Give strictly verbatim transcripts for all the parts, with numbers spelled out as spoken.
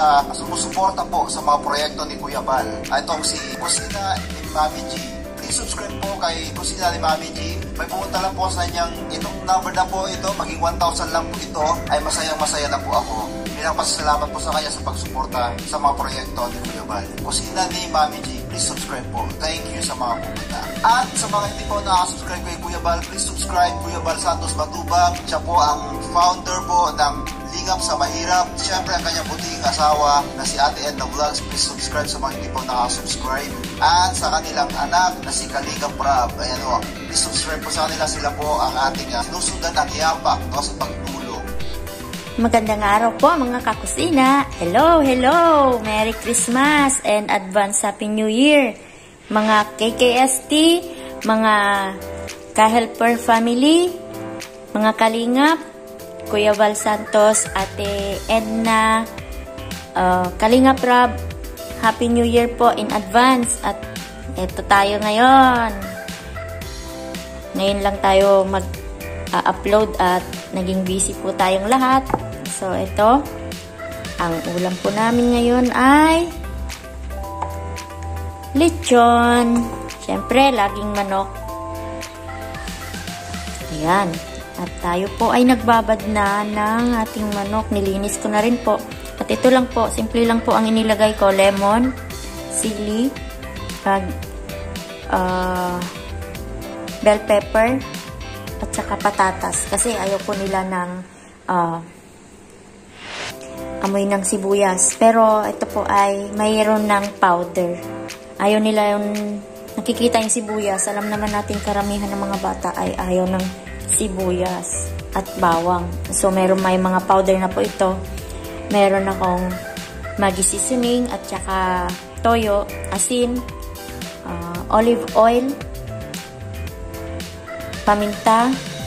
na sumusuporta po sa mga proyekto ni Kuya Bal. Itong si Kusina ni Mami G. Please subscribe po kay Kusina ni Mami G. May pumunta lang po sa kanyang itong number na po ito, maging one thousand lang po ito, ay masayang masaya na po ako. Bilang pasasalamat po sa kanya sa pagsuporta sa mga proyekto ni Kuya Bal. Kusina ni Mami G, please subscribe po. Thank you sa mga pumunta. At sa mga hindi po nakasubscribe kay Kuya Bal, please subscribe Kuya Bal Santos Matubang. Siya po ang founder po ng Lingap sa Mahirap. Siyempre ang kanyang buting asawa na si Ate Edna Vlogs. Please subscribe sa mga hindi po nakasubscribe. At sa kanilang anak na si Kalingap Rab. Ayan o, please subscribe po sa kanila. Sila po ang ating uh, sinusundan ang yapak no, sa pagtulong. Magandang araw po mga kakusina. Hello, hello! Merry Christmas and advance Happy New Year! Mga K K S T, mga Ka-Helper family, mga Kalingap, Kuya Bal Santos, Ate Edna, uh, Kalingap Rab, Happy New Year po in advance. At eto tayo ngayon. Ngayon lang tayo mag-upload uh, at naging busy po tayong lahat. So, ito. Ang ulam po namin ngayon ay lechon. Siyempre, laging manok. Ayan. At tayo po ay nagbabad na ng ating manok. Nilinis ko na rin po. At ito lang po, simple lang po ang inilagay ko. Lemon, sili, uh, uh, bell pepper, at saka patatas. Kasi ayaw po nila ng uh, amoy ng sibuyas. Pero ito po ay mayroon ng powder. Ayaw nila yung nakikita yung sibuyas. Alam naman natin karamihan ng mga bata ay ayaw ng sibuyas at bawang. So meron may mga powder na po ito. Meron akong Maggi seasoning at saka toyo, asin, uh, olive oil, paminta,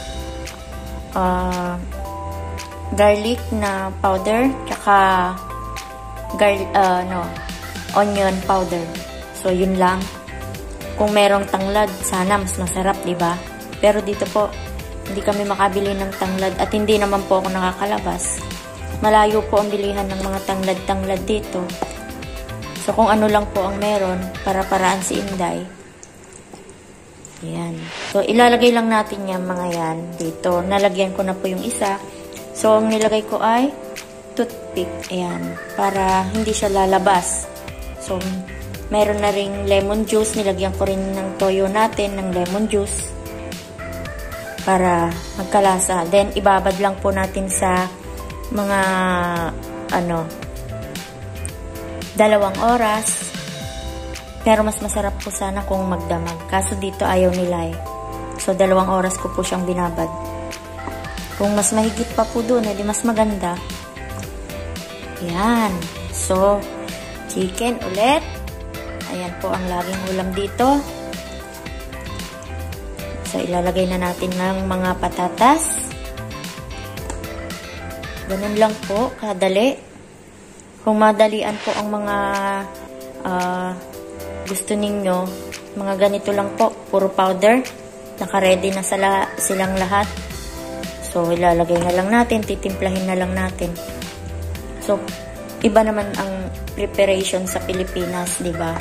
uh, garlic na powder, tsaka garlic, uh, no, onion powder. So, yun lang. Kung merong tanglad, sana mas masarap, diba? Pero dito po, hindi kami makabili ng tanglad at hindi naman po ako nakakalabas. Malayo po ang bilihan ng mga tanglad-tanglad dito. So, kung ano lang po ang meron, para-paraan si Inday. Ayan. So, ilalagay lang natin yan, mga yan, dito. Nalagyan ko na po yung isa. So, ang nilagay ko ay toothpick. Ayan. Para hindi siya lalabas. So, meron na ring lemon juice. Nilagyan ko rin ng toyo natin, ng lemon juice. Para magkalasa. Then, ibabad lang po natin sa mga, ano, dalawang oras. Pero mas masarap po sana kung magdamag. Kaso dito ayaw nila eh. So, dalawang oras ko po siyang binabad. Kung mas mahigit pa po doon, edi mas maganda. Ayan. So, chicken ulit. Ayan po ang laging ulam dito. So, ilalagay na natin ng mga patatas. Ganun lang po, kadali. Kung madalian po ang mga uh, gusto ninyo, mga ganito lang po, puro powder. Naka-ready na sala, silang lahat. So, ilalagay na lang natin, titimplahin na lang natin. So, iba naman ang preparation sa Pilipinas, di ba?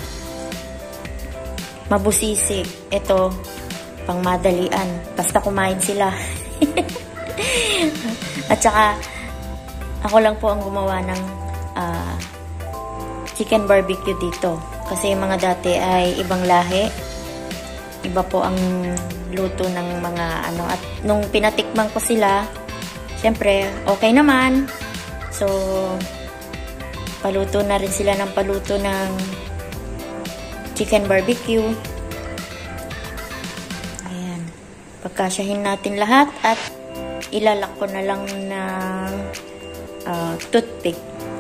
Mabusisi. Ito, pang madalian. Basta kumain sila. At saka, ako lang po ang gumawa ng uh, chicken barbecue dito. Kasi yung mga dati ay ibang lahi. Iba po ang luto ng mga ano. At nung pinatikman ko sila, syempre, okay naman. So, paluto na rin sila ng paluto ng chicken barbecue. Ayan. Pagkasyahin natin lahat at ilalak ko na lang ng uh, toothpick.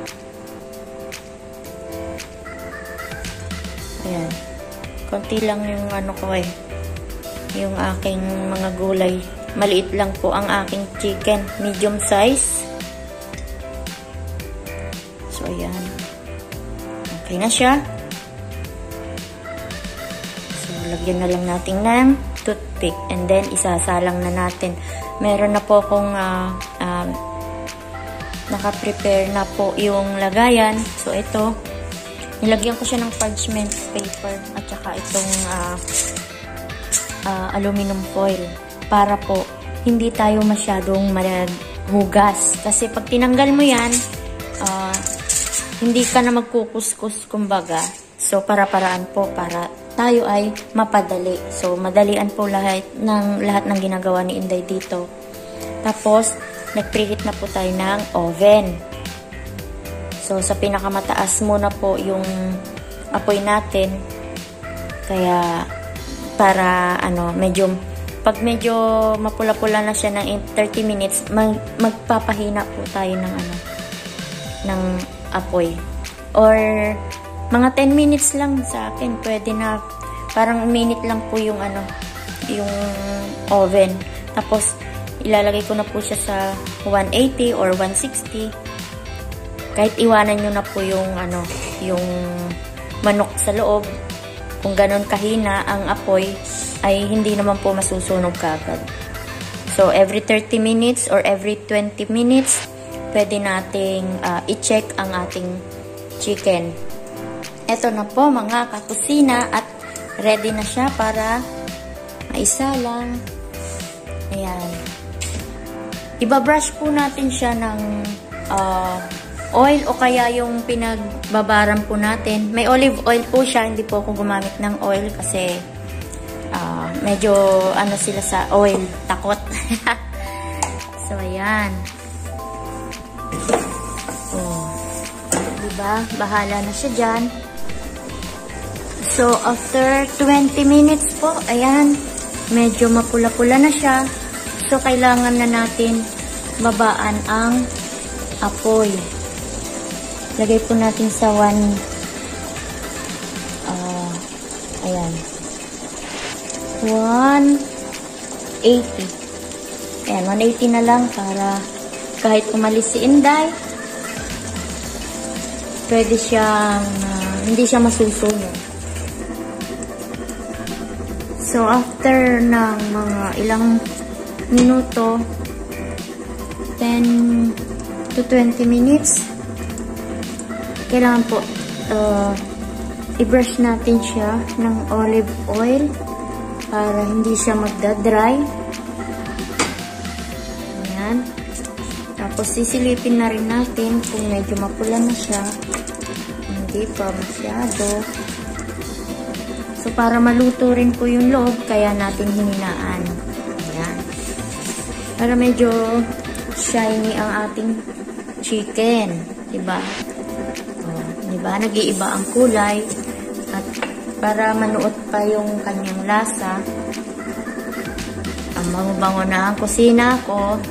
Ayan. Konti lang yung ano ko eh. Yung aking mga gulay. Maliit lang po ang aking chicken. Medium size. So, ayan. Okay na siya. So, lagyan na lang natin ng toothpick. And then, isasalang na natin. Meron na po akong uh, uh, naka-prepare na po yung lagayan. So, ito, nilagyan ko siya ng parchment paper at saka itong uh, uh, aluminum foil para po hindi tayo masyadong maghugas. Kasi pag tinanggal mo yan, uh, hindi ka na magkukuskus kumbaga. So, para-paraan po para tayo ay mapadali. So, madalian po lahat ng, lahat ng ginagawa ni Inday dito. Tapos, nag-preheat na po tayo ng oven. So, sa pinakamataas muna po yung apoy natin. Kaya, para, ano, medyo, pag medyo mapula-pula na siya ng thirty minutes, mag, magpapahina po tayo ng, ano, ng apoy. Or, mga ten minutes lang sa akin, pwede na, parang minute lang po yung, ano, yung oven. Tapos, ilalagay ko na po siya sa one eighty or one sixty. Kahit iwanan nyo na po yung ano, yung manok sa loob. Kung ganon kahina ang apoy, ay hindi naman po masusunog kagad. So, every thirty minutes or every twenty minutes, pwede nating uh, i-check ang ating chicken. Ito na po mga kakusina at ready na siya para maisalang. Ayan. Ibabrush po natin siya ng uh, oil o kaya yung pinagbabaran po natin. May olive oil po siya, hindi po ako gumamit ng oil kasi uh, medyo ano sila sa oil, takot. So, ayan. Oh. Diba? Bahala na siya dyan. So, after twenty minutes po, ayan, medyo mapula-pula na siya. So, kailangan na natin babaan ang apoy. Lagay po natin sa one, uh, ayan, one eighty. Ayan, one eighty na lang para kahit umalis si Inday, pwede siyang, uh, hindi siya masusunog. So, after ng mga ilang minuto, ten to twenty minutes, kailangan po uh, i-brush natin siya ng olive oil para hindi siya magda-dry. Ayan. Tapos sisilipin na rin natin kung medyo mapula na siya, hindi pa masyado. So, para maluto rin po yung loob, kaya natin hininaan. Ayan. Para medyo shiny ang ating chicken. Diba? O, diba? Nag-iiba ang kulay. At para manuot pa yung kanyang lasa, ang bango-bango na ang kusina ko.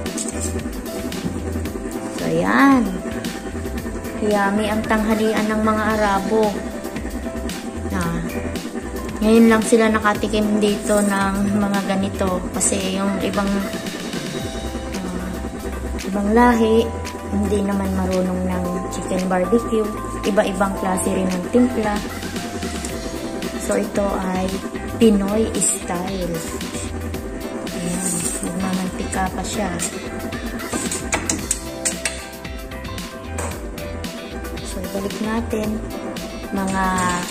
So, ayan. Yummy ang tanghalian ng mga Arabo. Ah. Ngayon lang sila nakatikim dito ng mga ganito kasi yung ibang uh, ibang lahi hindi naman marunong ng chicken barbecue. Iba-ibang klase rin ng timpla. So ito ay Pinoy style. Ayan, nagmamantika pa siya. So balik natin mga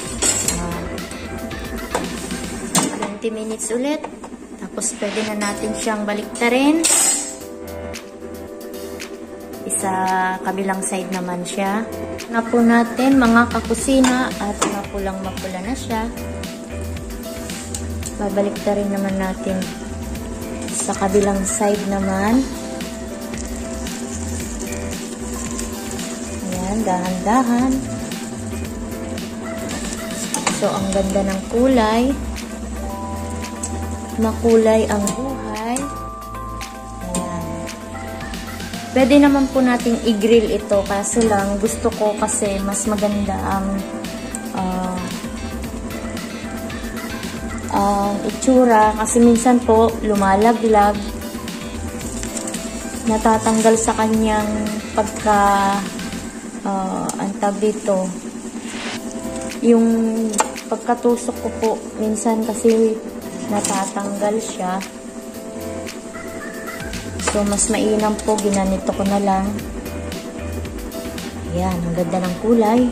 twenty minutes ulit. Tapos, pwede na natin siyang baliktarin. Isa kabilang side naman siya. Na po natin, mga kakusina, at mapulang-mapula na siya. Babaliktarin naman natin sa kabilang side naman. Ayan, dahan-dahan. So, ang ganda ng kulay. Makulay ang buhay. Ayan. Pwede naman po nating i-grill ito. Kaso lang, gusto ko kasi mas maganda ang uh, uh, itsura. Kasi minsan po, lumalaglag. Natatanggal sa kanyang pagka uh, ang tawag dito. Yung pagkatusok ko po, minsan kasi natatanggal siya. So, mas mainam po, ginanito ko na lang Ayan, ang ganda ng kulay.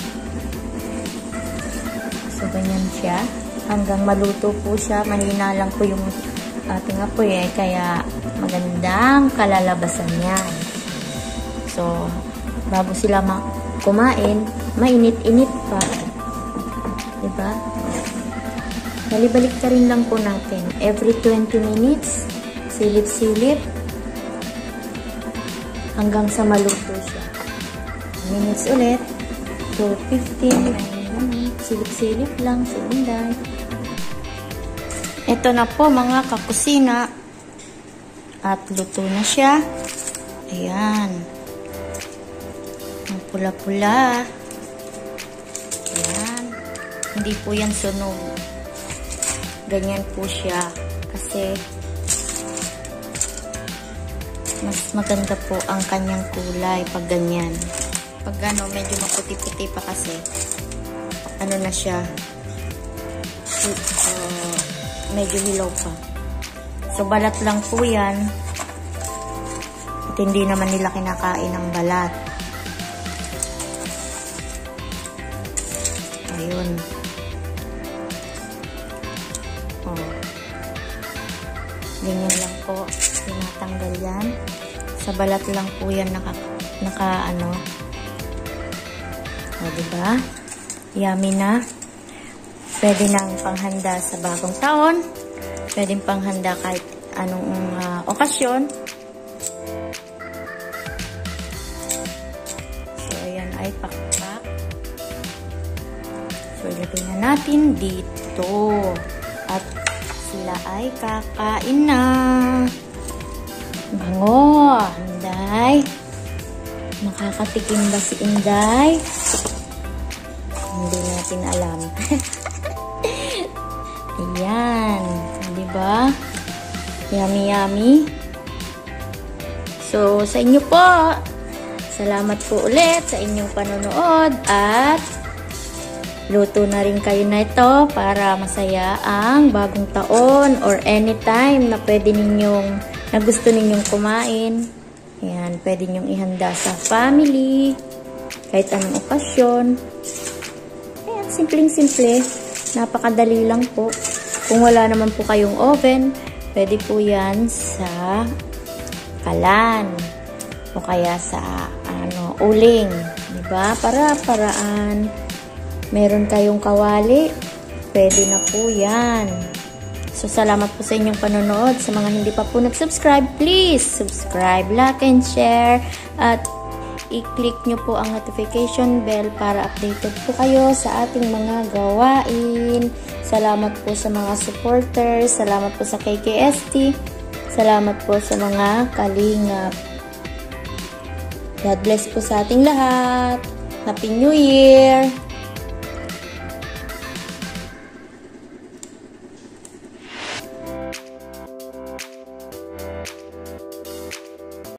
So, ganyan siya. Hanggang maluto po siya. Mahina lang po yung ating apoy eh. Kaya magandang kalalabasan niya. So, bago sila kumain, mainit-init pa. Diba? Balibalik ka rin lang po natin. Every twenty minutes, silip-silip, hanggang sa maluto siya. Minutes ulit. So, fifteen, silip-silip lang, silinday. Ito na po mga kakusina. At luto na siya. Ayan. Ang pula-pula. Ayan. Hindi po yan sunog. Ganyan po siya. Kasi mas maganda po ang kanyang kulay pag ganyan. Pag ano, medyo maputi-puti pa kasi. Ano na siya. Uh, medyo hilaw pa. So, balat lang po yan. At hindi naman nila kinakain ng balat. Ayun. Oh. Ganyan lang po. Tinatanggal yan. Sa balat lang po yan naka, naka ano. O, diba? Yummy na. Pwede nang panghanda sa bagong taon. Pwedeng panghanda kahit anong uh, okasyon. So, ayan ay pakpak. So, ilagay na natin dito. At sila ay kakain na. Bango! Inday. Makakatikim ba si Inday? Hindi natin alam. Ayan. Diba? Yummy, yummy. So, sa inyo po. Salamat po ulit sa inyong panonood. At luto na rin kayo na ito para masaya ang bagong taon or anytime na pwede ninyong, na gusto ninyong kumain. Ayan. Pwede ninyong ihanda sa family. Kahit anong okasyon. Ayan. Simpleng-simple. Napakadali lang po. Kung wala naman po kayong oven, pwede po yan sa kalan o kaya sa ano, uling, diba? Para paraan meron kayong kawali, pwede na po yan. So, salamat po sa inyong panonood. Sa mga hindi pa po nag-subscribe, please subscribe, like, and share. At i-click nyo po ang notification bell para updated po kayo sa ating mga gawain. Salamat po sa mga supporters. Salamat po sa K K S T. Salamat po sa mga kalingap. God bless po sa ating lahat. Happy New Year!